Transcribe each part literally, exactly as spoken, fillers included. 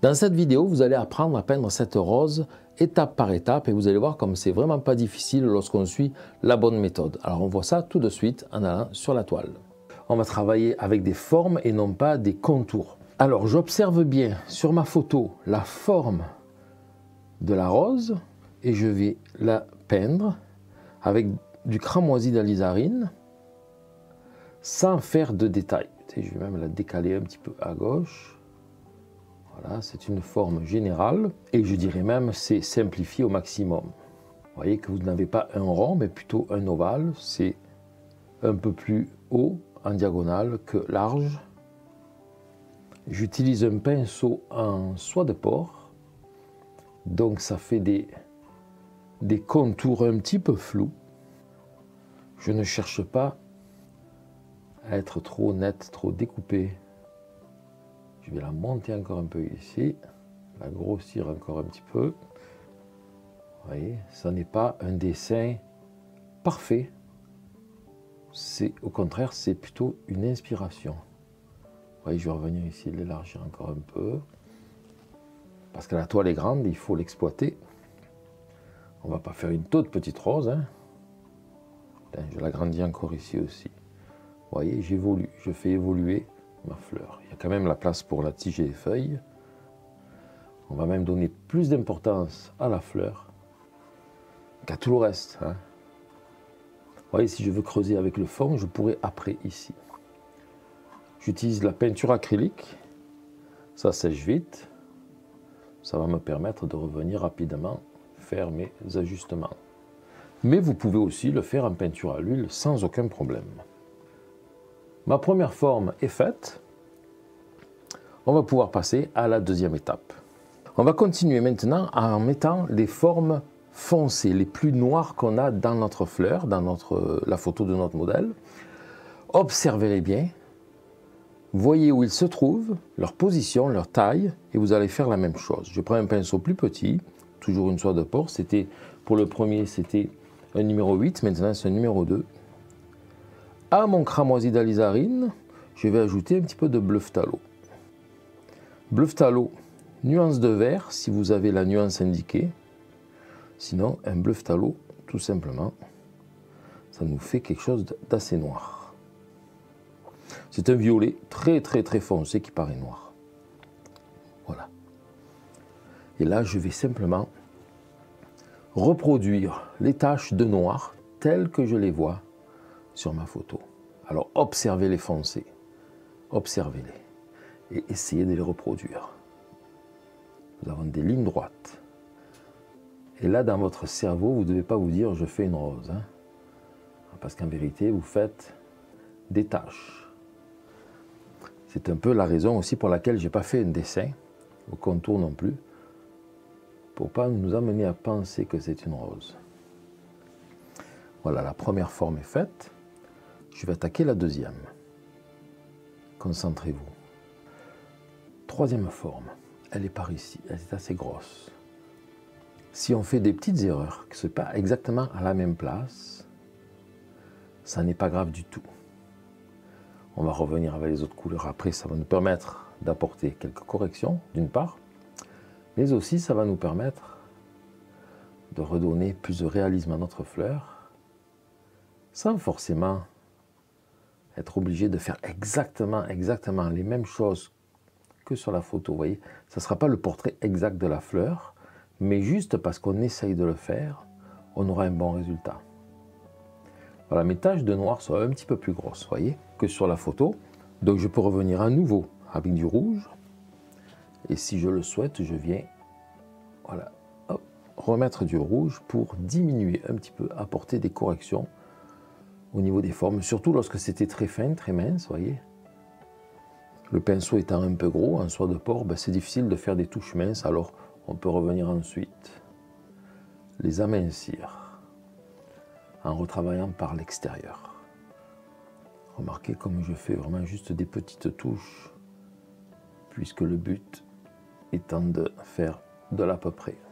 Dans cette vidéo, vous allez apprendre à peindre cette rose étape par étape et vous allez voir comme c'est vraiment pas difficile lorsqu'on suit la bonne méthode. Alors on voit ça tout de suite en allant sur la toile. On va travailler avec des formes et non pas des contours. Alors j'observe bien sur ma photo la forme de la rose et je vais la peindre avec du cramoisi d'alizarine sans faire de détails. Je vais même la décaler un petit peu à gauche. Voilà, c'est une forme générale et je dirais même c'est simplifié au maximum. Vous voyez que vous n'avez pas un rond mais plutôt un ovale. C'est un peu plus haut en diagonale que large. J'utilise un pinceau en soie de porc. Donc ça fait des, des contours un petit peu flous. Je ne cherche pas à être trop net, trop découpé. Je vais la monter encore un peu ici, la grossir encore un petit peu. Vous voyez, ça n'est pas un dessin parfait. C'est au contraire, c'est plutôt une inspiration. Vous voyez, je vais revenir ici, l'élargir encore un peu. Parce que la toile est grande, il faut l'exploiter. On ne va pas faire une toute petite rose. Hein. Je l'agrandis encore ici aussi. Vous voyez, j'évolue, je fais évoluer ma fleur. Il y a quand même la place pour la tige et les feuilles. On va même donner plus d'importance à la fleur qu'à tout le reste. Hein. Vous voyez, si je veux creuser avec le fond, je pourrais après ici. J'utilise la peinture acrylique. Ça sèche vite. Ça va me permettre de revenir rapidement faire mes ajustements. Mais vous pouvez aussi le faire en peinture à l'huile sans aucun problème. Ma première forme est faite. On va pouvoir passer à la deuxième étape. On va continuer maintenant en mettant les formes foncées, les plus noires qu'on a dans notre fleur, dans notre, la photo de notre modèle. Observez-les bien. Voyez où ils se trouvent, leur position, leur taille, et vous allez faire la même chose. Je prends un pinceau plus petit, toujours une soie de porc. C'était, pour le premier, c'était un numéro huit, maintenant c'est un numéro deux. À mon cramoisi d'alizarine, je vais ajouter un petit peu de bleu phthalo. Bleu phthalo, nuance de vert, si vous avez la nuance indiquée. Sinon, un bleu phthalo, tout simplement, ça nous fait quelque chose d'assez noir. C'est un violet très très très foncé qui paraît noir. Voilà. Et là, je vais simplement reproduire les taches de noir telles que je les vois sur ma photo. Alors observez les foncés, observez-les et essayez de les reproduire. Nous avons des lignes droites. Et là, dans votre cerveau, vous ne devez pas vous dire je fais une rose. Hein, parce qu'en vérité, vous faites des taches. C'est un peu la raison aussi pour laquelle je n'ai pas fait un dessin, au contour non plus, pour ne pas nous amener à penser que c'est une rose. Voilà, la première forme est faite. Je vais attaquer la deuxième. Concentrez-vous. Troisième forme, elle est par ici, elle est assez grosse. Si on fait des petites erreurs, que ce n'est pas exactement à la même place, ça n'est pas grave du tout. On va revenir avec les autres couleurs après, ça va nous permettre d'apporter quelques corrections, d'une part, mais aussi ça va nous permettre de redonner plus de réalisme à notre fleur, sans forcément être obligé de faire exactement, exactement les mêmes choses que sur la photo. Vous voyez, ça ne sera pas le portrait exact de la fleur, mais juste parce qu'on essaye de le faire, on aura un bon résultat. Voilà, mes taches de noir sont un petit peu plus grosses, voyez, que sur la photo. Donc je peux revenir à nouveau avec du rouge. Et si je le souhaite, je viens voilà, hop, remettre du rouge pour diminuer un petit peu, apporter des corrections au niveau des formes, surtout lorsque c'était très fin, très mince, voyez. Le pinceau étant un peu gros, en soie de porc, ben c'est difficile de faire des touches minces, alors on peut revenir ensuite les amincir en retravaillant par l'extérieur. Remarquez comme je fais vraiment juste des petites touches, puisque le but étant de faire de l'à peu près.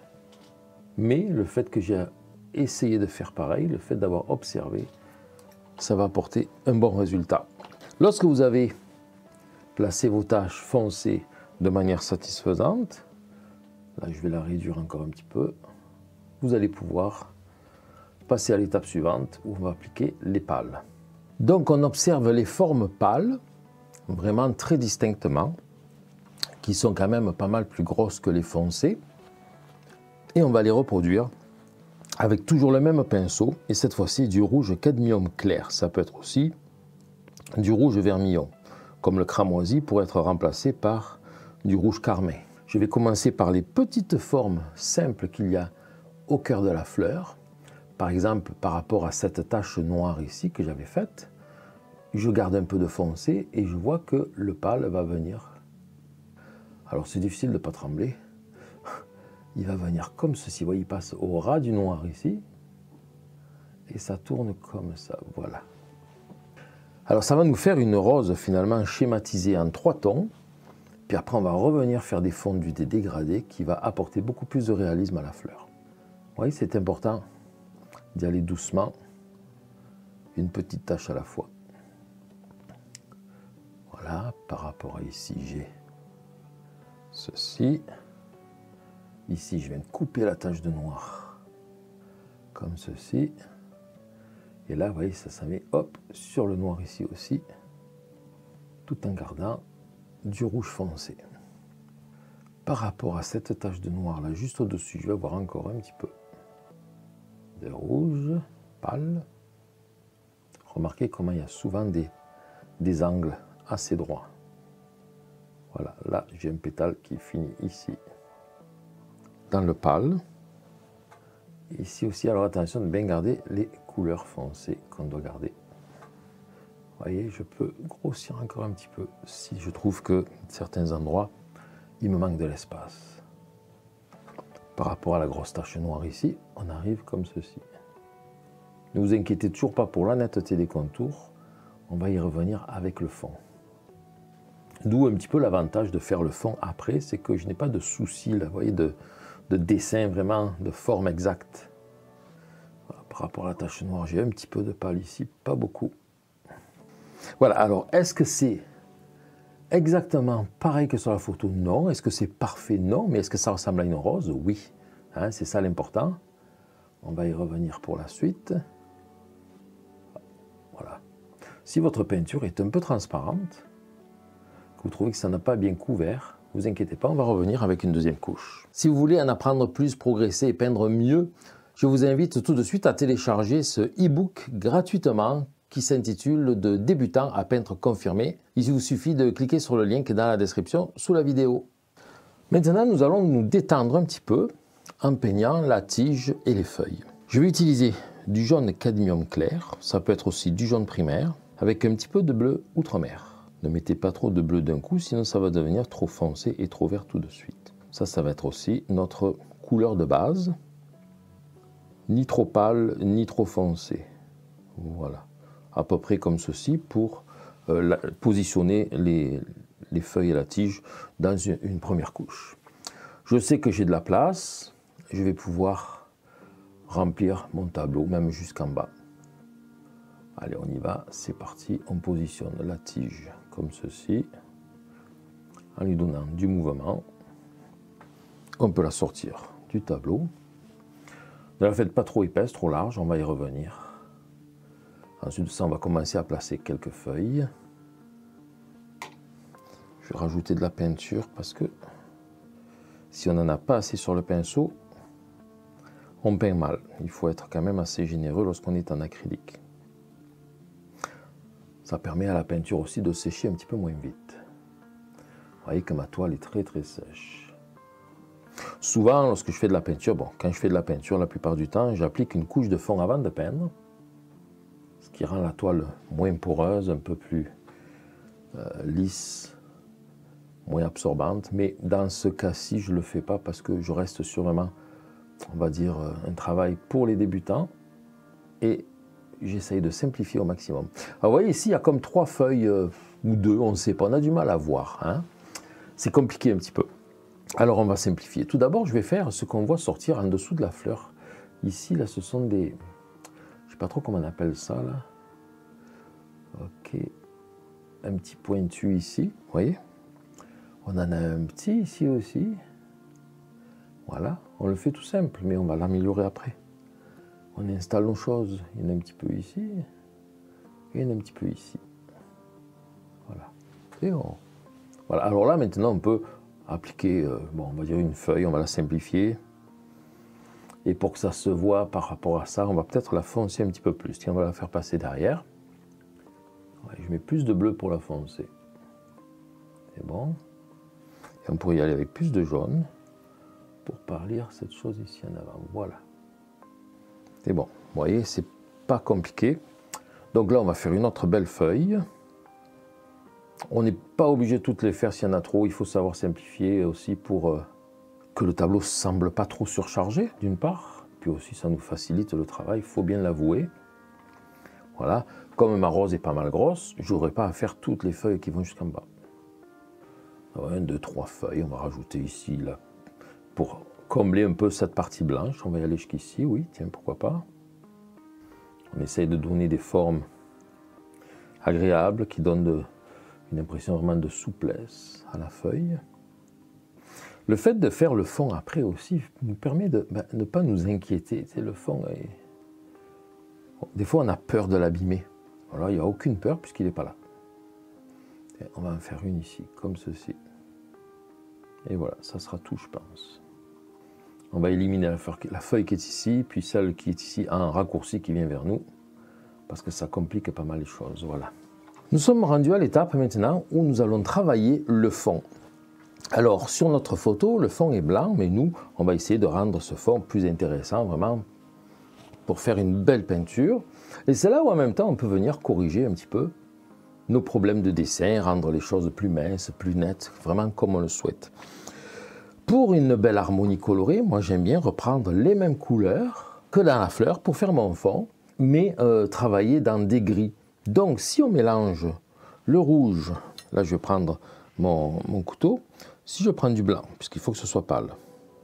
Mais le fait que j'ai essayé de faire pareil, le fait d'avoir observé, ça va apporter un bon résultat. Lorsque vous avez placé vos taches foncées de manière satisfaisante, là je vais la réduire encore un petit peu, vous allez pouvoir passer à l'étape suivante où on va appliquer les pâles. Donc on observe les formes pâles, vraiment très distinctement, qui sont quand même pas mal plus grosses que les foncées. Et on va les reproduire avec toujours le même pinceau, et cette fois-ci du rouge cadmium clair. Ça peut être aussi du rouge vermillon, comme le cramoisi pourrait être remplacé par du rouge carmin. Je vais commencer par les petites formes simples qu'il y a au cœur de la fleur. Par exemple, par rapport à cette tache noire ici que j'avais faite, je garde un peu de foncé et je vois que le pâle va venir. Alors c'est difficile de ne pas trembler. Il va venir comme ceci. Vous voyez, il passe au ras du noir ici. Et ça tourne comme ça. Voilà. Alors ça va nous faire une rose finalement schématisée en trois tons. Puis après on va revenir faire des fondus, des dégradés qui va apporter beaucoup plus de réalisme à la fleur. Vous voyez, c'est important d'y aller doucement. Une petite tache à la fois. Voilà, par rapport à ici, j'ai ceci. Ici, je viens de couper la tache de noir, comme ceci. Et là, vous voyez, ça, ça met, hop, sur le noir ici aussi, tout en gardant du rouge foncé. Par rapport à cette tache de noir là, juste au-dessus, je vais avoir encore un petit peu de rouge pâle. Remarquez comment il y a souvent des, des angles assez droits. Voilà, là, j'ai un pétale qui finit ici, dans le pâle. Ici aussi, alors attention de bien garder les couleurs foncées qu'on doit garder. Vous voyez, je peux grossir encore un petit peu si je trouve que certains endroits, il me manque de l'espace. Par rapport à la grosse tache noire ici, on arrive comme ceci. Ne vous inquiétez toujours pas pour la netteté des contours, on va y revenir avec le fond. D'où un petit peu l'avantage de faire le fond après, c'est que je n'ai pas de souci, là, vous voyez, de, de dessin vraiment, de forme exacte. Voilà, par rapport à la tache noire, j'ai un petit peu de pâle ici, pas beaucoup. Voilà, alors est-ce que c'est exactement pareil que sur la photo? Non. Est-ce que c'est parfait? Non. Mais est-ce que ça ressemble à une rose? Oui. Hein, c'est ça l'important. On va y revenir pour la suite. Voilà. Si votre peinture est un peu transparente, que vous trouvez que ça n'a pas bien couvert, ne vous inquiétez pas, on va revenir avec une deuxième couche. Si vous voulez en apprendre plus, progresser et peindre mieux, je vous invite tout de suite à télécharger ce e-book gratuitement qui s'intitule « De débutant à peintre confirmé ». Il vous suffit de cliquer sur le lien qui est dans la description sous la vidéo. Maintenant, nous allons nous détendre un petit peu en peignant la tige et les feuilles. Je vais utiliser du jaune cadmium clair, ça peut être aussi du jaune primaire, avec un petit peu de bleu outremer. Ne mettez pas trop de bleu d'un coup, sinon ça va devenir trop foncé et trop vert tout de suite. Ça, ça va être aussi notre couleur de base. Ni trop pâle, ni trop foncé. Voilà. À peu près comme ceci pour euh, la, positionner les, les feuilles et la tige dans une, une première couche. Je sais que j'ai de la place, je vais pouvoir remplir mon tableau, même jusqu'en bas. Allez, on y va, c'est parti. On positionne la tige comme ceci, en lui donnant du mouvement. On peut la sortir du tableau. Ne la faites pas trop épaisse, trop large, on va y revenir. Ensuite de ça, on va commencer à placer quelques feuilles. Je vais rajouter de la peinture parce que si on n'en a pas assez sur le pinceau, on peint mal. Il faut être quand même assez généreux lorsqu'on est en acrylique. Ça permet à la peinture aussi de sécher un petit peu moins vite. Vous voyez que ma toile est très très sèche. Souvent, lorsque je fais de la peinture, bon, quand je fais de la peinture, la plupart du temps, j'applique une couche de fond avant de peindre, ce qui rend la toile moins poreuse, un peu plus euh, lisse, moins absorbante. Mais dans ce cas-ci, je ne le fais pas parce que je reste sur vraiment, on va dire, un travail pour les débutants et j'essaye de simplifier au maximum. Alors, vous voyez ici, il y a comme trois feuilles euh, ou deux, on ne sait pas, on a du mal à voir. Hein. C'est compliqué un petit peu. Alors on va simplifier. Tout d'abord, je vais faire ce qu'on voit sortir en dessous de la fleur. Ici, là, ce sont des... Je ne sais pas trop comment on appelle ça, là. Ok. Un petit pointu ici, vous voyez. On en a un petit ici aussi. Voilà, on le fait tout simple, mais on va l'améliorer après. On installe nos choses. Il y en a un petit peu ici. Et il y en a un petit peu ici. Voilà. Et on... voilà. Alors là, maintenant, on peut appliquer, euh, bon, on va dire une feuille, on va la simplifier. Et pour que ça se voit par rapport à ça, on va peut-être la foncer un petit peu plus. Tiens, on va la faire passer derrière. Ouais, je mets plus de bleu pour la foncer. C'est bon. Et on pourrait y aller avec plus de jaune pour parlir cette chose ici en avant. Voilà. C'est bon. Vous voyez, c'est pas compliqué. Donc là, on va faire une autre belle feuille. On n'est pas obligé de toutes les faire s'il y en a trop. Il faut savoir simplifier aussi pour euh, que le tableau ne semble pas trop surchargé, d'une part. Puis aussi, ça nous facilite le travail, il faut bien l'avouer. Voilà. Comme ma rose est pas mal grosse, je n'aurai pas à faire toutes les feuilles qui vont jusqu'en bas. Un, deux, trois feuilles. On va rajouter ici, là, pour combler un peu cette partie blanche. On va y aller jusqu'ici, oui, tiens, pourquoi pas. On essaye de donner des formes agréables qui donnent de, une impression vraiment de souplesse à la feuille. Le fait de faire le fond après aussi nous permet de ben, ne pas nous inquiéter. Tu sais, le fond est... bon, des fois, on a peur de l'abîmer. Alors, il n'y a aucune peur puisqu'il n'est pas là. Et on va en faire une ici, comme ceci. Et voilà, ça sera tout, je pense. On va éliminer la feuille, la feuille qui est ici, puis celle qui est ici en raccourci qui vient vers nous, parce que ça complique pas mal les choses. Voilà. Nous sommes rendus à l'étape maintenant où nous allons travailler le fond. Alors, sur notre photo, le fond est blanc, mais nous, on va essayer de rendre ce fond plus intéressant, vraiment, pour faire une belle peinture. Et c'est là où, en même temps, on peut venir corriger un petit peu nos problèmes de dessin, rendre les choses plus minces, plus nettes, vraiment comme on le souhaite. Pour une belle harmonie colorée, moi j'aime bien reprendre les mêmes couleurs que dans la fleur pour faire mon fond, mais euh, travailler dans des gris. Donc si on mélange le rouge, là je vais prendre mon, mon couteau, si je prends du blanc, puisqu'il faut que ce soit pâle,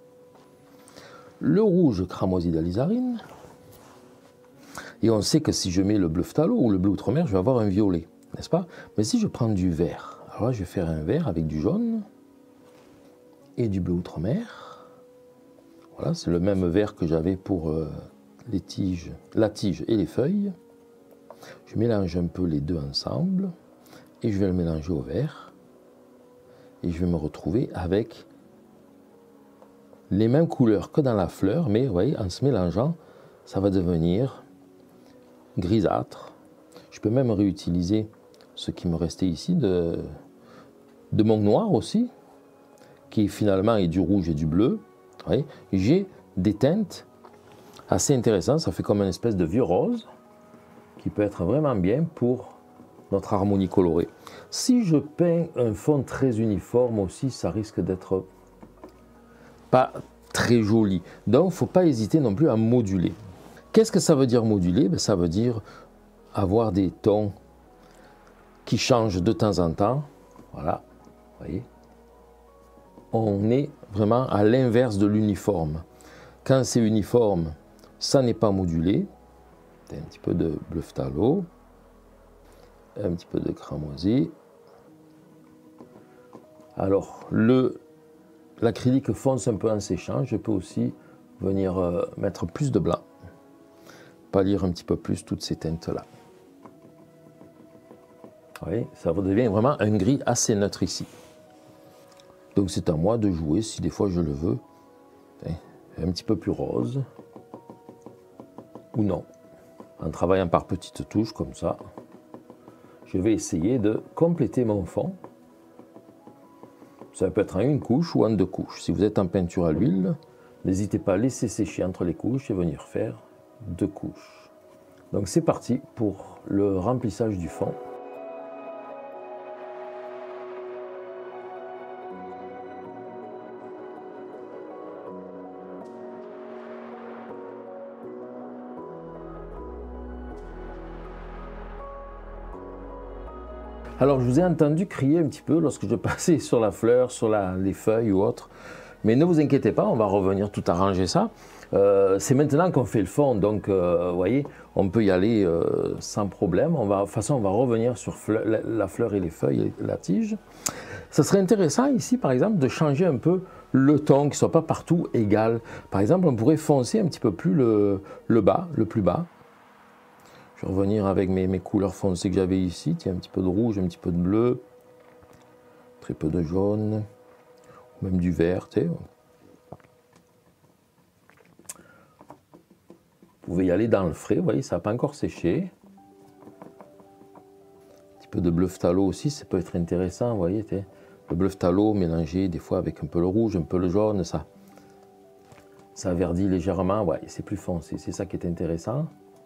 le rouge cramoisi d'alizarine, et on sait que si je mets le bleu phthalo ou le bleu outre-mer, je vais avoir un violet, n'est-ce pas? Mais si je prends du vert, alors là je vais faire un vert avec du jaune, et du bleu outre-mer. Voilà, c'est le même vert que j'avais pour euh, les tiges, la tige et les feuilles. Je mélange un peu les deux ensemble et je vais le mélanger au vert. Et je vais me retrouver avec les mêmes couleurs que dans la fleur, mais vous voyez, en se mélangeant, ça va devenir grisâtre. Je peux même réutiliser ce qui me restait ici de, de mon noir aussi, qui finalement est du rouge et du bleu. J'ai des teintes assez intéressantes, ça fait comme une espèce de vieux rose qui peut être vraiment bien pour notre harmonie colorée. Si je peins un fond très uniforme aussi, ça risque d'être pas très joli. Donc il ne faut pas hésiter non plus à moduler. Qu'est-ce que ça veut dire moduler? Ben, ça veut dire avoir des tons qui changent de temps en temps. Voilà, vous voyez. On est vraiment à l'inverse de l'uniforme. Quand c'est uniforme, ça n'est pas modulé. Un petit peu de bleu phthalo, un petit peu de cramoisi. Alors, l'acrylique fonce un peu en séchant. Je peux aussi venir euh, mettre plus de blanc, pâlir un petit peu plus toutes ces teintes-là. Vous voyez, ça devient vraiment un gris assez neutre ici. Donc c'est à moi de jouer, si des fois je le veux, un petit peu plus rose, ou non. En travaillant par petites touches comme ça, je vais essayer de compléter mon fond. Ça peut être en une couche ou en deux couches. Si vous êtes en peinture à l'huile, n'hésitez pas à laisser sécher entre les couches et venir faire deux couches. Donc c'est parti pour le remplissage du fond. Alors, je vous ai entendu crier un petit peu lorsque je passais sur la fleur, sur la, les feuilles ou autre. Mais ne vous inquiétez pas, on va revenir tout arranger ça. Euh, c'est maintenant qu'on fait le fond, donc euh, vous voyez, on peut y aller euh, sans problème. On va, de toute façon, on va revenir sur fleur, la, la fleur et les feuilles et la tige. Ça serait intéressant ici, par exemple, de changer un peu le ton, qu'il ne soit pas partout égal. Par exemple, on pourrait foncer un petit peu plus le, le bas, le plus bas. Je vais revenir avec mes, mes couleurs foncées que j'avais ici. Tiens, un petit peu de rouge, un petit peu de bleu, très peu de jaune, même du vert, tu sais. Vous pouvez y aller dans le frais, vous voyez, ça n'a pas encore séché. Un petit peu de bleu phthalo aussi, ça peut être intéressant, vous voyez. Le bleu phthalo mélangé des fois avec un peu le rouge, un peu le jaune, ça, ça verdit légèrement, ouais, c'est plus foncé, c'est ça qui est intéressant.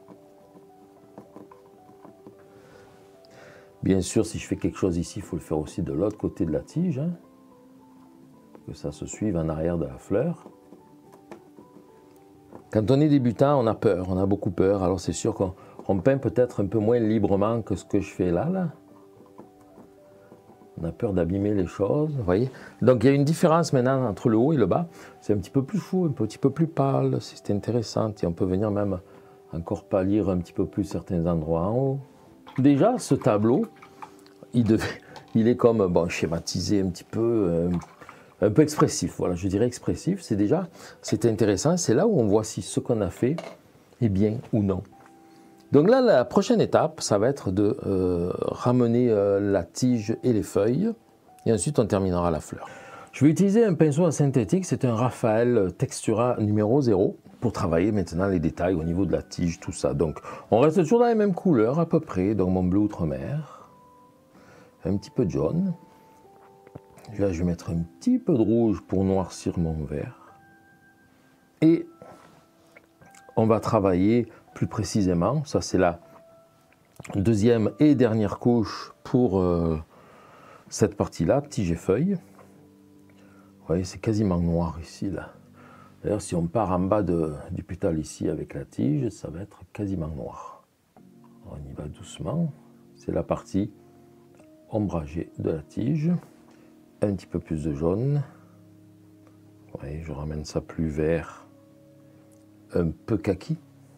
Bien sûr, si je fais quelque chose ici, il faut le faire aussi de l'autre côté de la tige, hein, pour que ça se suive en arrière de la fleur. Quand on est débutant, on a peur, on a beaucoup peur. Alors c'est sûr qu'on on peint peut-être un peu moins librement que ce que je fais là, là. On a peur d'abîmer les choses, vous voyez. Donc il y a une différence maintenant entre le haut et le bas. C'est un petit peu plus fou, un petit peu plus pâle, c'est intéressant. Et on peut venir même encore pâlir un petit peu plus certains endroits en haut. Déjà, ce tableau, il, devait, il est comme bon, schématisé un petit peu... Euh, un peu expressif, voilà, je dirais expressif, c'est déjà, c'est intéressant, c'est là où on voit si ce qu'on a fait est bien ou non. Donc là, la prochaine étape, ça va être de euh, ramener euh, la tige et les feuilles, et ensuite on terminera la fleur. Je vais utiliser un pinceau synthétique, c'est un Raphaël Textura numéro zéro, pour travailler maintenant les détails au niveau de la tige, tout ça. Donc on reste toujours dans les mêmes couleurs à peu près, donc mon bleu outre-mer, un petit peu de jaune. Là, je vais mettre un petit peu de rouge pour noircir mon vert. Et on va travailler plus précisément. Ça, c'est la deuxième et dernière couche pour euh, cette partie-là, tige et feuille. Vous voyez, c'est quasiment noir ici, là. D'ailleurs, si on part en bas de, du pétale ici avec la tige, ça va être quasiment noir. On y va doucement. C'est la partie ombragée de la tige. Un petit peu plus de jaune. Vous voyez, je ramène ça plus vert, un peu kaki.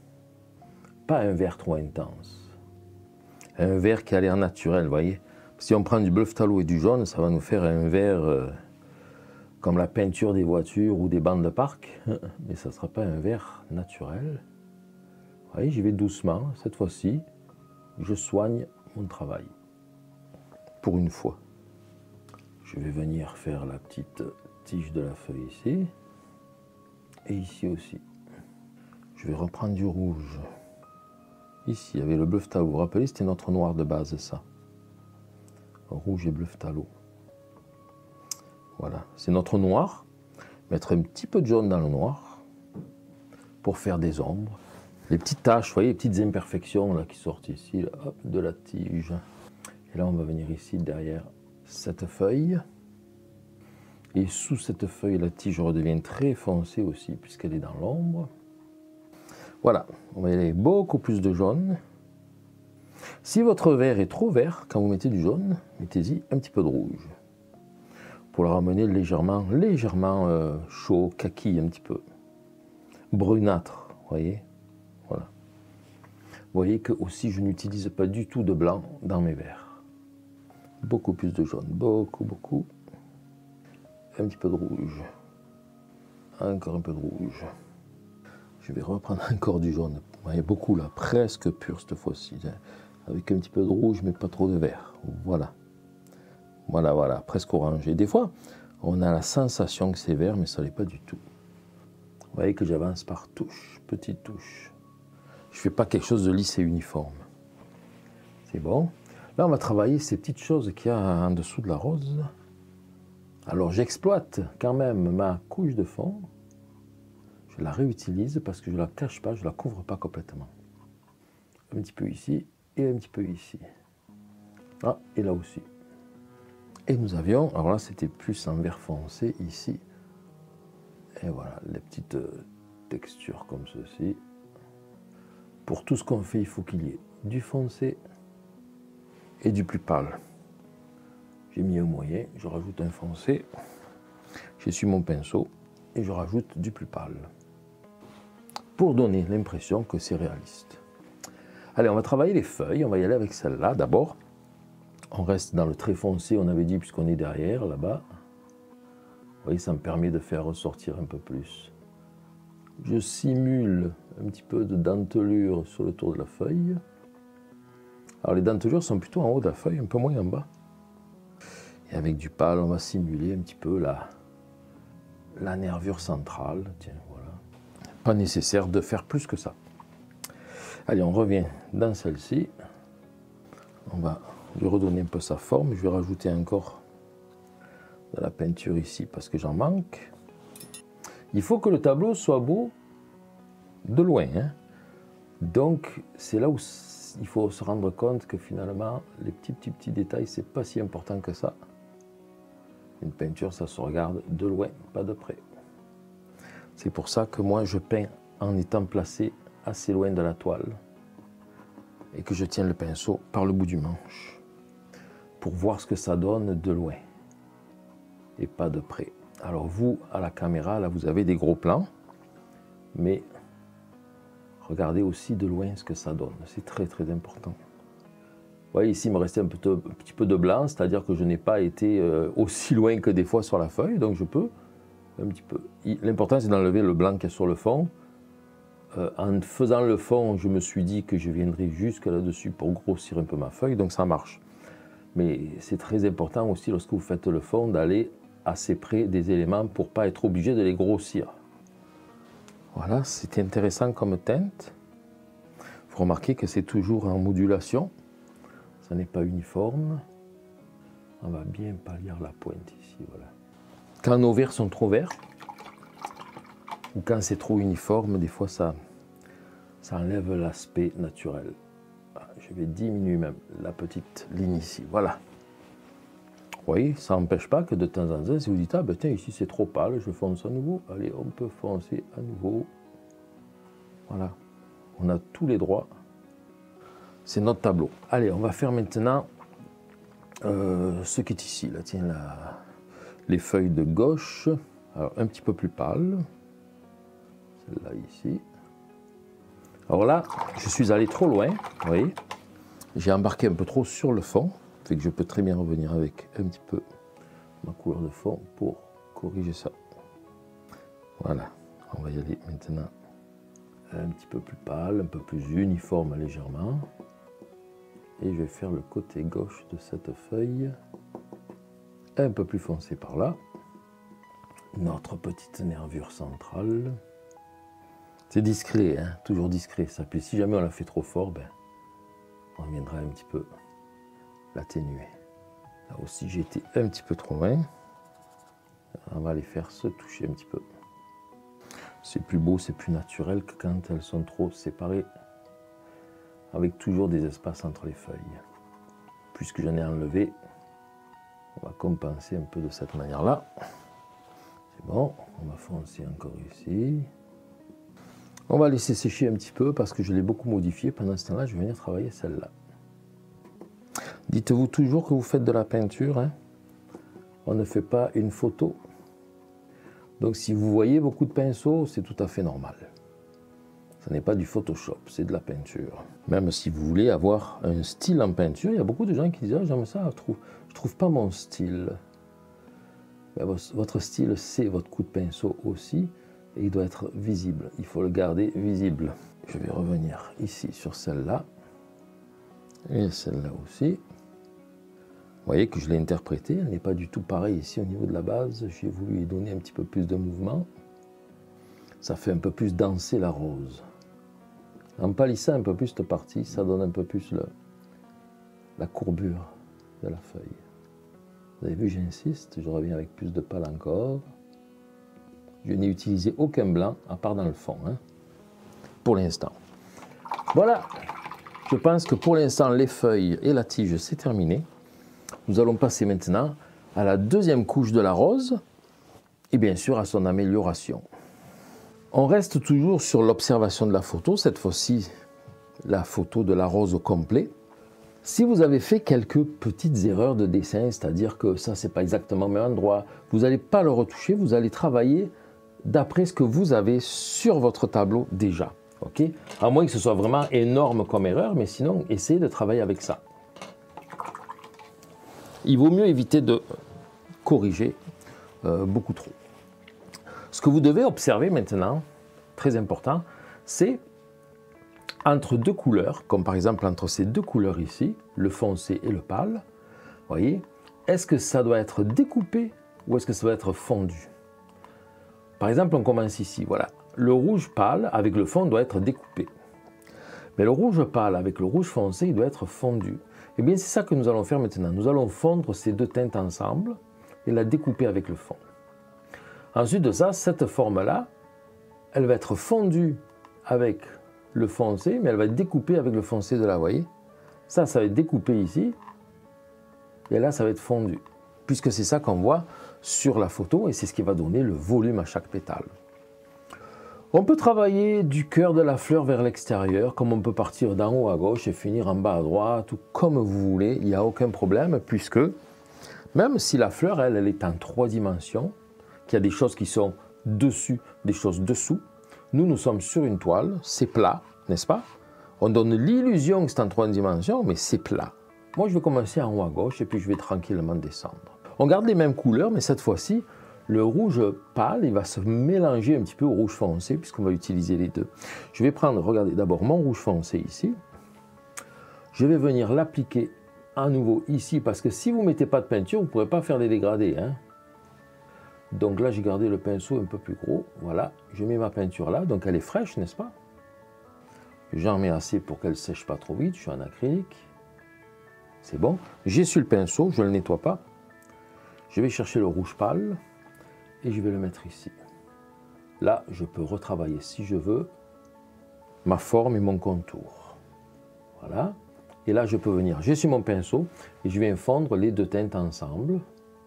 Pas un vert trop intense. Un vert qui a l'air naturel, vous voyez. Si on prend du bleu phthalo et du jaune, ça va nous faire un vert euh, comme la peinture des voitures ou des bandes de parc. Mais ça ne sera pas un vert naturel. Vous voyez, j'y vais doucement. Cette fois-ci, je soigne mon travail. Pour une fois. Je vais venir faire la petite tige de la feuille ici. Et ici aussi. Je vais reprendre du rouge. Ici, il y avait le bleu phthalo. Vous vous rappelez, c'était notre noir de base, ça. Rouge et bleu phthalo. Voilà, c'est notre noir. Mettre un petit peu de jaune dans le noir pour faire des ombres. Les petites taches, vous voyez, les petites imperfections là, qui sortent ici, là, hop, de la tige. Et là, on va venir ici derrière cette feuille. Et sous cette feuille, la tige redevient très foncée aussi, puisqu'elle est dans l'ombre. Voilà, on va y aller beaucoup plus de jaune. Si votre vert est trop vert, quand vous mettez du jaune, mettez-y un petit peu de rouge. Pour le ramener légèrement, légèrement euh, chaud, kaki un petit peu. Brunâtre, vous voyez. Voilà. Vous voyez que aussi je n'utilise pas du tout de blanc dans mes verres. Beaucoup plus de jaune, beaucoup, beaucoup. Un petit peu de rouge. Encore un peu de rouge. Je vais reprendre encore du jaune. Vous voyez, beaucoup là, presque pur cette fois-ci. Avec un petit peu de rouge, mais pas trop de vert. Voilà. Voilà, voilà, presque orange. Et des fois, on a la sensation que c'est vert, mais ça ne l'est pas du tout. Vous voyez que j'avance par touche, petite touche. Je ne fais pas quelque chose de lisse et uniforme. C'est bon. Là, on va travailler ces petites choses qu'il y a en dessous de la rose. Alors, j'exploite quand même ma couche de fond. Je la réutilise parce que je ne la cache pas, je ne la couvre pas complètement. Un petit peu ici et un petit peu ici. Ah, et là aussi. Et nous avions, alors là c'était plus en vert foncé ici. Et voilà, les petites textures comme ceci. Pour tout ce qu'on fait, il faut qu'il y ait du foncé et du plus pâle. J'ai mis un moyen, je rajoute un foncé. J'essuie mon pinceau et je rajoute du plus pâle. pour donner l'impression que c'est réaliste. Allez, on va travailler les feuilles, on va y aller avec celle-là d'abord. On reste dans le très foncé, on avait dit, puisqu'on est derrière, là-bas. Vous voyez, ça me permet de faire ressortir un peu plus. Je simule un petit peu de dentelure sur le tour de la feuille. Alors les dentelures sont plutôt en haut de la feuille, un peu moins en bas. Et avec du pâle, on va simuler un petit peu la, la nervure centrale. Tiens, voilà. Pas nécessaire de faire plus que ça. Allez, on revient dans celle-ci. On va lui redonner un peu sa forme. Je vais rajouter encore de la peinture ici parce que j'en manque. Il faut que le tableau soit beau de loin, hein. Donc, c'est là où il faut se rendre compte que finalement, les petits, petits, petits détails, c'est pas si important que ça. Une peinture, ça se regarde de loin, pas de près. C'est pour ça que moi, je peins en étant placé assez loin de la toile et que je tiens le pinceau par le bout du manche pour voir ce que ça donne de loin et pas de près. Alors vous, à la caméra, là, vous avez des gros plans, mais regardez aussi de loin ce que ça donne. C'est très, très important. Vous voyez, ici, il me restait un, peu, un petit peu de blanc, c'est-à-dire que je n'ai pas été euh, aussi loin que des fois sur la feuille, donc je peux un petit peu. L'important, c'est d'enlever le blanc qui est sur le fond. Euh, en faisant le fond, je me suis dit que je viendrais jusque là-dessus pour grossir un peu ma feuille, donc ça marche. Mais c'est très important aussi, lorsque vous faites le fond, d'aller assez près des éléments pour ne pas être obligé de les grossir. Voilà, c'est intéressant comme teinte. Vous remarquez que c'est toujours en modulation. Ça n'est pas uniforme. On va bien pâlir la pointe ici, voilà. Quand nos verts sont trop verts, ou quand c'est trop uniforme, des fois ça, ça enlève l'aspect naturel. Je vais diminuer même la petite ligne ici, voilà. Vous voyez, ça n'empêche pas que de temps en temps, si vous dites, ah ben tiens, ici c'est trop pâle, je fonce à nouveau. Allez, on peut foncer à nouveau. Voilà, on a tous les droits. C'est notre tableau. Allez, on va faire maintenant euh, ce qui est ici. Là, tiens, la, les feuilles de gauche. Alors, un petit peu plus pâle. Celle-là ici. Alors là, je suis allé trop loin, vous voyez. J'ai embarqué un peu trop sur le fond. Fait que je peux très bien revenir avec un petit peu ma couleur de fond pour corriger ça. Voilà, on va y aller maintenant un petit peu plus pâle, un peu plus uniforme légèrement. Et je vais faire le côté gauche de cette feuille un peu plus foncé par là. Notre petite nervure centrale. C'est discret, hein, toujours discret ça. Puis si jamais on la fait trop fort, ben, on viendra un petit peu l'atténuer. Là aussi j'ai été un petit peu trop loin. On va les faire se toucher un petit peu. C'est plus beau, c'est plus naturel que quand elles sont trop séparées, avec toujours des espaces entre les feuilles. Puisque j'en ai enlevé, on va compenser un peu de cette manière-là. C'est bon, on va foncer encore ici. On va laisser sécher un petit peu parce que je l'ai beaucoup modifié. Pendant ce temps-là, je vais venir travailler celle-là. Dites-vous toujours que vous faites de la peinture, hein. On ne fait pas une photo. Donc si vous voyez beaucoup de pinceaux, c'est tout à fait normal. Ce n'est pas du Photoshop, c'est de la peinture. Même si vous voulez avoir un style en peinture, il y a beaucoup de gens qui disent ah, j'aime ça, je trouve, je trouve pas mon style. Ben, votre style, c'est votre coup de pinceau aussi, et il doit être visible. Il faut le garder visible. Je vais revenir ici sur celle-là, et celle-là aussi. Vous voyez que je l'ai interprétée, elle n'est pas du tout pareille ici au niveau de la base. J'ai voulu lui donner un petit peu plus de mouvement. Ça fait un peu plus danser la rose. En palissant un peu plus cette partie, ça donne un peu plus le, la courbure de la feuille. Vous avez vu, j'insiste, je reviens avec plus de pâle encore. Je n'ai utilisé aucun blanc, à part dans le fond, hein, pour l'instant. Voilà, je pense que pour l'instant, les feuilles et la tige, c'est terminé. Nous allons passer maintenant à la deuxième couche de la rose et bien sûr à son amélioration. On reste toujours sur l'observation de la photo, cette fois-ci la photo de la rose au complet. Si vous avez fait quelques petites erreurs de dessin, c'est-à-dire que ça c'est pas exactement au même endroit, vous n'allez pas le retoucher, vous allez travailler d'après ce que vous avez sur votre tableau déjà. Okay, à moins que ce soit vraiment énorme comme erreur, mais sinon, essayez de travailler avec ça. Il vaut mieux éviter de corriger euh, beaucoup trop. Ce que vous devez observer maintenant, très important, c'est entre deux couleurs, comme par exemple entre ces deux couleurs ici, le foncé et le pâle, voyez, est-ce que ça doit être découpé ou est-ce que ça doit être fondu? Par exemple, on commence ici, voilà. Le rouge pâle avec le fond doit être découpé. Mais le rouge pâle avec le rouge foncé, il doit être fondu. Eh bien, c'est ça que nous allons faire maintenant. Nous allons fondre ces deux teintes ensemble et la découper avec le fond. Ensuite de ça, cette forme-là, elle va être fondue avec le foncé, mais elle va être découpée avec le foncé de là, vous voyez? Ça, ça va être découpé ici, et là, ça va être fondu. Puisque c'est ça qu'on voit sur la photo, et c'est ce qui va donner le volume à chaque pétale. On peut travailler du cœur de la fleur vers l'extérieur, comme on peut partir d'en haut à gauche et finir en bas à droite, ou comme vous voulez, il n'y a aucun problème, puisque même si la fleur, elle, elle est en trois dimensions, qu'il y a des choses qui sont dessus, des choses dessous, nous, nous sommes sur une toile, c'est plat, n'est-ce pas? On donne l'illusion que c'est en trois dimensions, mais c'est plat. Moi, je vais commencer en haut à gauche et puis je vais tranquillement descendre. On garde les mêmes couleurs, mais cette fois-ci, le rouge pâle, il va se mélanger un petit peu au rouge foncé, puisqu'on va utiliser les deux. Je vais prendre, regardez, d'abord mon rouge foncé ici. Je vais venir l'appliquer à nouveau ici, parce que si vous ne mettez pas de peinture, vous ne pourrez pas faire des dégradés, hein. Donc là, j'ai gardé le pinceau un peu plus gros. Voilà, je mets ma peinture là, donc elle est fraîche, n'est-ce pas? J'en mets assez pour qu'elle ne sèche pas trop vite. Je suis en acrylique. C'est bon. J'ai sur le pinceau, je ne le nettoie pas. Je vais chercher le rouge pâle et je vais le mettre ici. Là, je peux retravailler, si je veux, ma forme et mon contour. Voilà. Et là, je peux venir, j'ai sur mon pinceau et je viens fondre les deux teintes ensemble.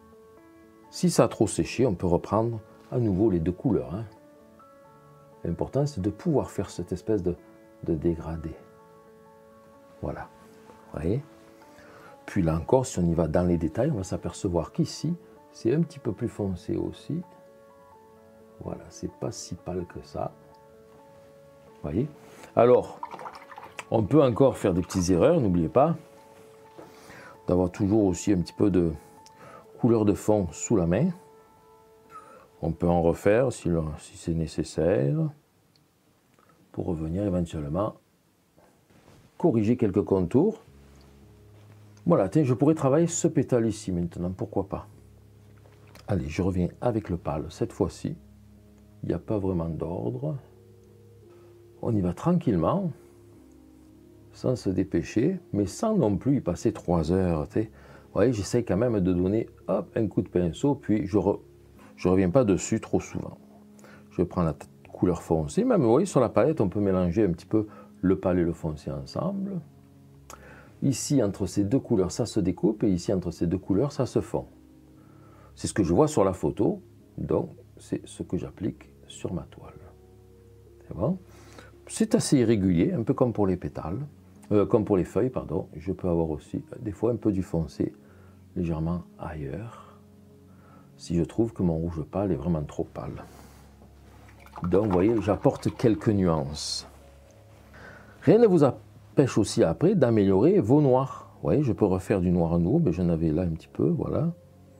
Si ça a trop séché, on peut reprendre à nouveau les deux couleurs, hein. L'important, c'est de pouvoir faire cette espèce de, de dégradé. Voilà. Vous voyez? Puis là encore, si on y va dans les détails, on va s'apercevoir qu'ici, c'est un petit peu plus foncé aussi. Voilà, c'est pas si pâle que ça. Vous voyez? Alors, on peut encore faire des petites erreurs, n'oubliez pas d'avoir toujours aussi un petit peu de couleur de fond sous la main. On peut en refaire si, si c'est nécessaire pour revenir éventuellement corriger quelques contours. Voilà, tiens, je pourrais travailler ce pétale ici maintenant, pourquoi pas. Allez, je reviens avec le pâle cette fois-ci. Il n'y a pas vraiment d'ordre. On y va tranquillement, sans se dépêcher, mais sans non plus y passer trois heures. Vous voyez, j'essaie quand même de donner hop, un coup de pinceau, puis je ne je reviens pas dessus trop souvent. Je prends la couleur foncée, même vous voyez, sur la palette, on peut mélanger un petit peu le pâle et le foncé ensemble. Ici, entre ces deux couleurs, ça se découpe, et ici, entre ces deux couleurs, ça se fond. C'est ce que je vois sur la photo, donc c'est ce que j'applique sur ma toile. C'est bon? C'est assez irrégulier, un peu comme pour les pétales, euh, comme pour les feuilles, pardon. Je peux avoir aussi, des fois, un peu du foncé, légèrement ailleurs, si je trouve que mon rouge pâle est vraiment trop pâle. Donc, vous voyez, j'apporte quelques nuances. Rien ne vous empêche aussi après d'améliorer vos noirs. Vous voyez, je peux refaire du noir à nouveau, mais j'en avais là un petit peu, voilà.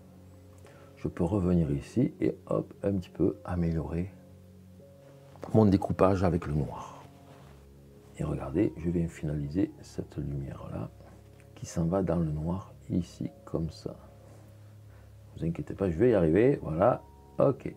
Je peux revenir ici et hop, un petit peu améliorer mon découpage avec le noir. Et regardez, je viens finaliser cette lumière-là qui s'en va dans le noir ici, comme ça. Ne vous inquiétez pas, je vais y arriver, voilà, ok.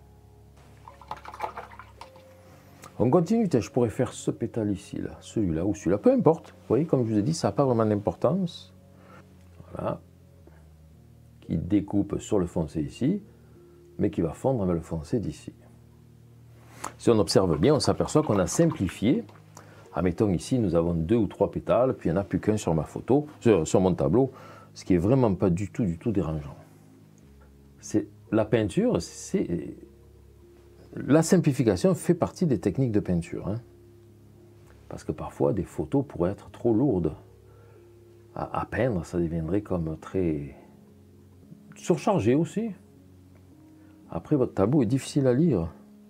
On continue, je pourrais faire ce pétale ici, là, celui-là ou celui-là, peu importe. Vous voyez, comme je vous ai dit, ça n'a pas vraiment d'importance. Voilà. Qui découpe sur le foncé ici, mais qui va fondre avec le foncé d'ici. Si on observe bien, on s'aperçoit qu'on a simplifié. Admettons ici, nous avons deux ou trois pétales, puis il n'y en a plus qu'un sur ma photo, sur, sur mon tableau, ce qui n'est vraiment pas du tout, du tout dérangeant. C'est, la peinture, c'est... La simplification fait partie des techniques de peinture, hein. Parce que parfois, des photos pourraient être trop lourdes. À, à peindre, ça deviendrait comme très... surchargé aussi. Après, votre tableau est difficile à lire.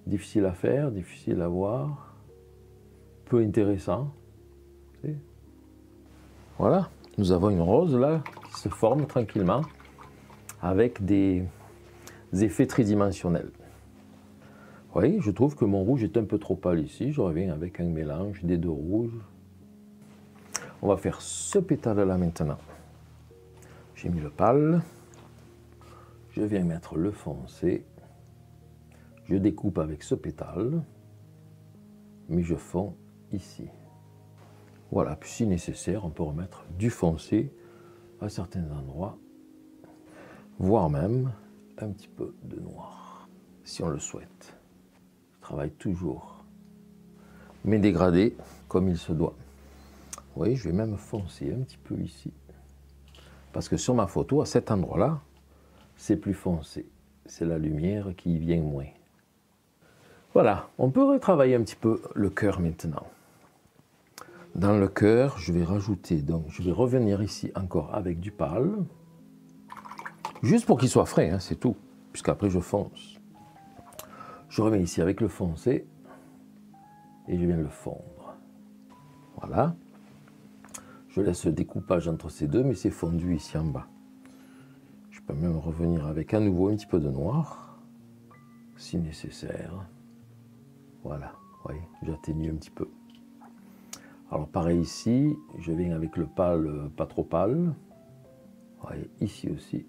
Difficile à faire, difficile à voir, peu intéressant. Voilà, nous avons une rose là qui se forme tranquillement avec des effets tridimensionnels. Vous voyez, je trouve que mon rouge est un peu trop pâle ici. Je reviens avec un mélange des deux rouges. On va faire ce pétale-là maintenant. J'ai mis le pâle. Je viens mettre le foncé. Je découpe avec ce pétale. Mais je fonds ici. Voilà, puis si nécessaire, on peut remettre du foncé à certains endroits, voire même un petit peu de noir, si on le souhaite. Je travaille toujours mes dégradés comme il se doit. Vous voyez, je vais même foncer un petit peu ici. Parce que sur ma photo, à cet endroit-là, c'est plus foncé. C'est la lumière qui y vient moins. Voilà, on peut retravailler un petit peu le cœur maintenant. Dans le cœur, je vais rajouter, donc je vais revenir ici encore avec du pâle. Juste pour qu'il soit frais, hein, c'est tout, puisqu'après je fonce. Je remets ici avec le foncé et je viens le fondre. Voilà. Je laisse le découpage entre ces deux, mais c'est fondu ici en bas. Je peux même revenir avec à nouveau un petit peu de noir, si nécessaire. Voilà, vous voyez, j'atténue un petit peu. Alors pareil ici, je viens avec le pâle, pas trop pâle. Vous voyez, ici aussi.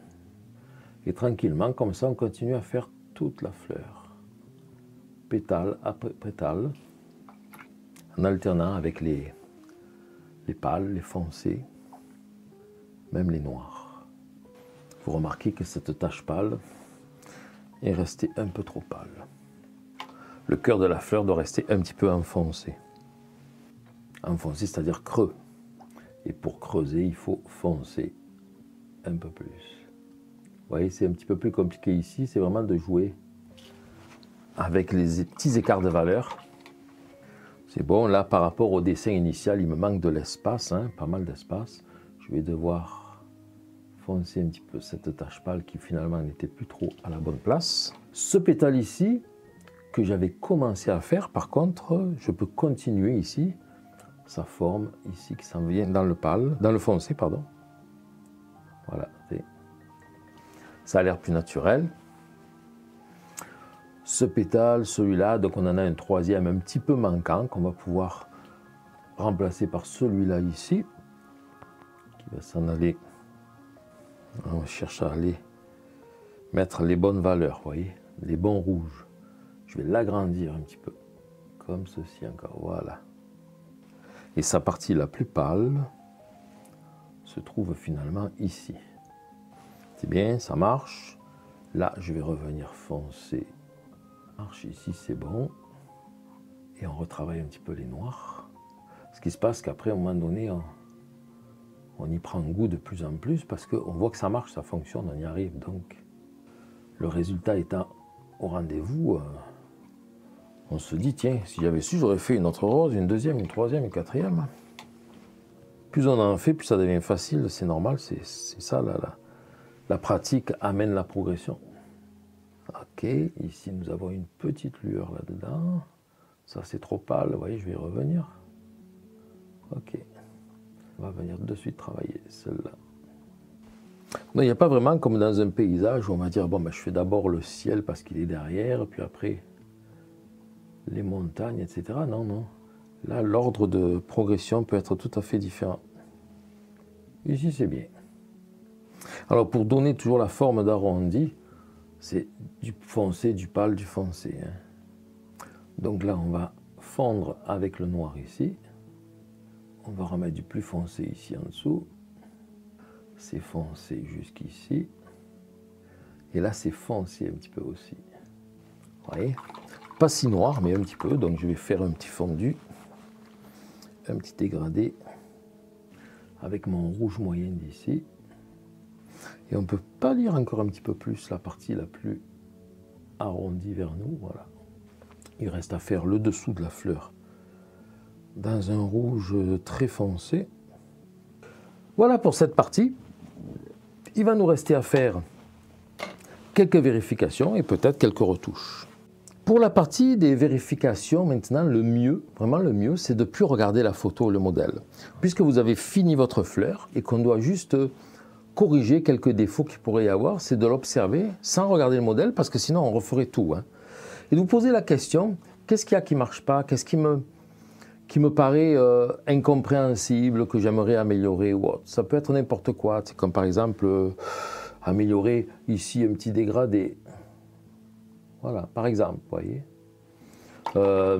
Et tranquillement, comme ça, on continue à faire toute la fleur. Pétale après pétale, en alternant avec les, les pâles, les foncés, même les noirs. Vous remarquez que cette tache pâle est restée un peu trop pâle. Le cœur de la fleur doit rester un petit peu enfoncé. Enfoncé, c'est-à-dire creux. Et pour creuser, il faut foncer un peu plus. Vous voyez, c'est un petit peu plus compliqué ici, c'est vraiment de jouer avec les petits écarts de valeur. C'est bon, là, par rapport au dessin initial, il me manque de l'espace, hein, pas mal d'espace. Je vais devoir foncer un petit peu cette tache pâle qui finalement n'était plus trop à la bonne place. Ce pétale ici, que j'avais commencé à faire, par contre, je peux continuer ici. Ça forme ici qui s'en vient dans le pâle, dans le foncé, pardon. Voilà, ça a l'air plus naturel. Ce pétale, celui-là, donc on en a un troisième un petit peu manquant qu'on va pouvoir remplacer par celui-là ici, qui va s'en aller. On cherche à aller mettre les bonnes valeurs, vous voyez, les bons rouges. Je vais l'agrandir un petit peu, comme ceci encore, voilà. Et sa partie la plus pâle se trouve finalement ici. C'est bien, ça marche. Là, je vais revenir foncer. Marche ici, c'est bon. Et on retravaille un petit peu les noirs. Ce qui se passe qu'après, à un moment donné, on, on y prend goût de plus en plus parce qu'on voit que ça marche, ça fonctionne, on y arrive. Donc, le résultat étant au rendez-vous, euh, on se dit, tiens, si j'avais su, j'aurais fait une autre rose, une deuxième, une troisième, une quatrième. Plus on en fait, plus ça devient facile, c'est normal, c'est ça, là, là. La pratique amène la progression. Ok, ici nous avons une petite lueur là-dedans. Ça c'est trop pâle, vous voyez, je vais y revenir. Ok, on va venir de suite travailler celle-là. Il n'y a pas vraiment comme dans un paysage où on va dire, bon, ben, je fais d'abord le ciel parce qu'il est derrière, puis après les montagnes, et cetera. Non, non. Là, l'ordre de progression peut être tout à fait différent. Ici, c'est bien. Alors, pour donner toujours la forme d'arrondi, c'est du foncé, du pâle, du foncé. Hein. Donc là, on va fondre avec le noir ici. On va remettre du plus foncé ici en dessous. C'est foncé jusqu'ici. Et là, c'est foncé un petit peu aussi. Vous voyez? Pas si noir, mais un petit peu. Donc, je vais faire un petit fondu. Un petit dégradé. Avec mon rouge moyen d'ici. Et on peut pâlir encore un petit peu plus la partie la plus arrondie vers nous. Voilà. Il reste à faire le dessous de la fleur dans un rouge très foncé. Voilà pour cette partie. Il va nous rester à faire quelques vérifications et peut-être quelques retouches. Pour la partie des vérifications, maintenant, le mieux, vraiment le mieux, c'est de ne plus regarder la photo ou le modèle. Puisque vous avez fini votre fleur et qu'on doit juste corriger quelques défauts qu'il pourrait y avoir, c'est de l'observer sans regarder le modèle, parce que sinon on referait tout. Hein. Et de vous poser la question, qu'est-ce qu'il y a qui ne marche pas? Qu'est-ce qui me, qui me paraît euh, incompréhensible, que j'aimerais améliorer ou autre? Ça peut être n'importe quoi, c'est comme par exemple euh, améliorer ici un petit dégradé. Voilà, par exemple, vous voyez. Euh,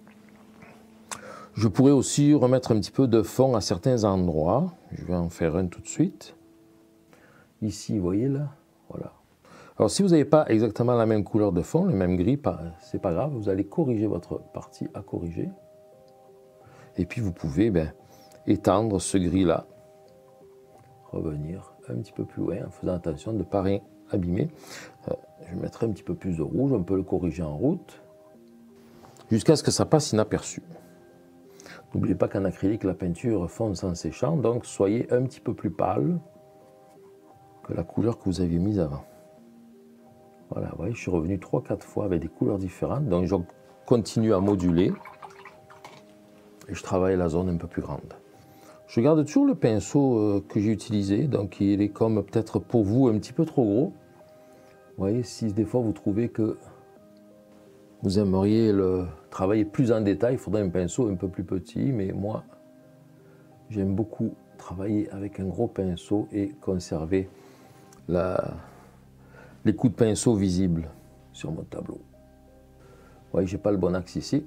je pourrais aussi remettre un petit peu de fond à certains endroits. Je vais en faire un tout de suite. Ici, vous voyez là, voilà. Alors, si vous n'avez pas exactement la même couleur de fond, le même gris, c'est pas grave, vous allez corriger votre partie à corriger. Et puis, vous pouvez ben, étendre ce gris-là, revenir un petit peu plus loin en faisant attention de ne pas rien abîmer. Euh, je mettrai un petit peu plus de rouge, on peut le corriger en route, jusqu'à ce que ça passe inaperçu. N'oubliez pas qu'en acrylique, la peinture fonce en séchant, donc soyez un petit peu plus pâle que la couleur que vous aviez mise avant. Voilà, vous voyez, je suis revenu trois quatre fois avec des couleurs différentes, donc je continue à moduler et je travaille la zone un peu plus grande. Je garde toujours le pinceau que j'ai utilisé, donc il est comme peut-être pour vous un petit peu trop gros. Vous voyez, si des fois vous trouvez que vous aimeriez le travailler plus en détail, il faudrait un pinceau un peu plus petit, mais moi, j'aime beaucoup travailler avec un gros pinceau et conserver la, les coups de pinceau visibles sur mon tableau. Vous voyez, je n'ai pas le bon axe ici.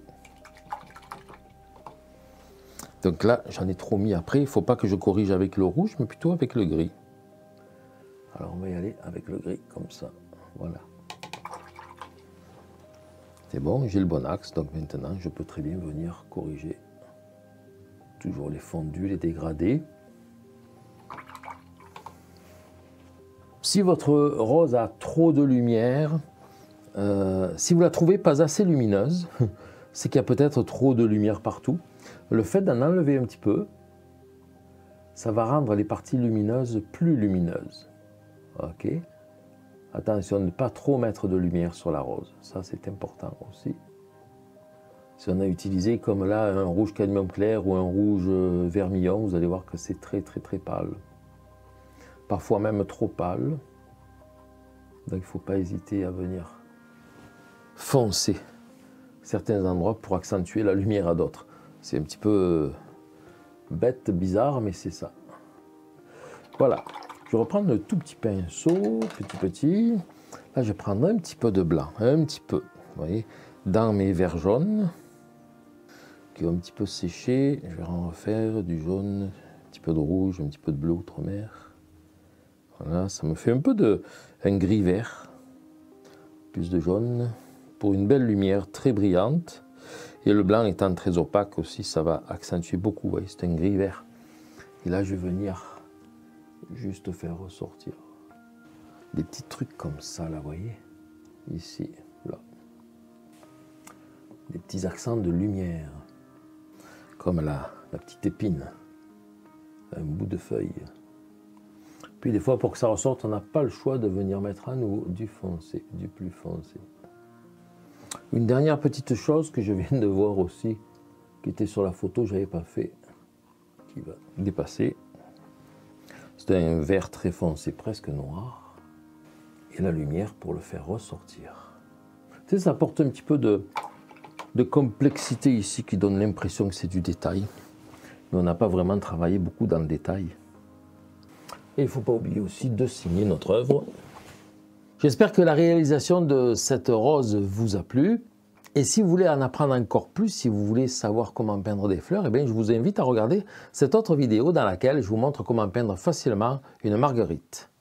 Donc là, j'en ai trop mis après. Il ne faut pas que je corrige avec le rouge, mais plutôt avec le gris. Alors, on va y aller avec le gris, comme ça. Voilà. C'est bon, j'ai le bon axe. Donc maintenant, je peux très bien venir corriger toujours les fondus, les dégradés. Si votre rose a trop de lumière, euh, si vous la trouvez pas assez lumineuse, c'est qu'il y a peut-être trop de lumière partout. Le fait d'en enlever un petit peu, ça va rendre les parties lumineuses plus lumineuses. Ok. Attention de ne pas trop mettre de lumière sur la rose. Ça, c'est important aussi. Si on a utilisé comme là un rouge cadmium clair ou un rouge vermillon, vous allez voir que c'est très très très pâle. Parfois même trop pâle. Donc il ne faut pas hésiter à venir foncer certains endroits pour accentuer la lumière à d'autres. C'est un petit peu bête, bizarre, mais c'est ça. Voilà. Je vais reprendre le tout petit pinceau, petit petit. Là, je vais prendre un petit peu de blanc, un petit peu, vous voyez, dans mes verts jaunes, qui ont un petit peu séché. Je vais en refaire du jaune, un petit peu de rouge, un petit peu de bleu outre-mer. Voilà, ça me fait un peu de un gris vert, plus de jaune, pour une belle lumière très brillante. Et le blanc étant très opaque aussi, ça va accentuer beaucoup. Vous voyez, c'est un gris vert. Et là, je vais venir juste faire ressortir des petits trucs comme ça, là, vous voyez, ici, là. Des petits accents de lumière, comme la, la petite épine, un bout de feuille. Puis des fois, pour que ça ressorte, on n'a pas le choix de venir mettre à nouveau du foncé, du plus foncé. Une dernière petite chose que je viens de voir aussi, qui était sur la photo, je n'avais pas fait, qui va dépasser. C'est un vert très foncé, presque noir. Et la lumière pour le faire ressortir. Tu sais, ça apporte un petit peu de, de complexité ici qui donne l'impression que c'est du détail. Mais on n'a pas vraiment travaillé beaucoup dans le détail. Et il ne faut pas oublier aussi de signer notre œuvre. J'espère que la réalisation de cette rose vous a plu. Et si vous voulez en apprendre encore plus, si vous voulez savoir comment peindre des fleurs, eh bien, je vous invite à regarder cette autre vidéo dans laquelle je vous montre comment peindre facilement une marguerite.